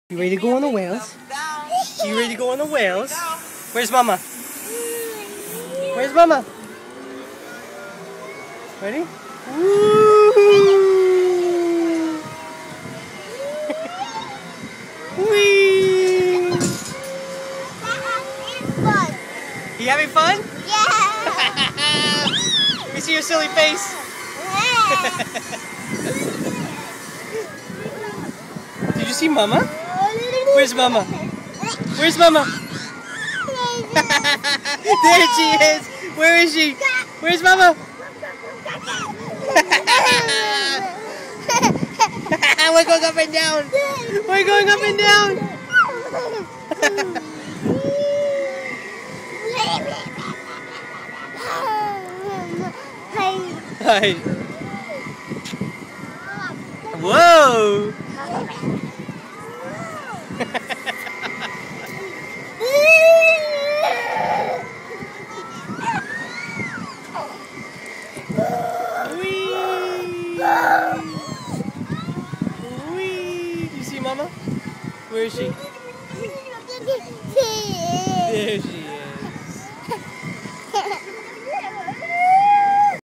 You ready to go on the whales? You ready to go on the whales? Where's Mama? Where's Mama? Ready? Woo! Whee! You having fun? Yeah! Let me see your silly face. Did you see Mama? Where's Mama? Where's Mama? There she is! Where is she? Where's Mama? We're going up and down! We're going up and down! Hi! Whoa! Whee! You see Mama? Where is she?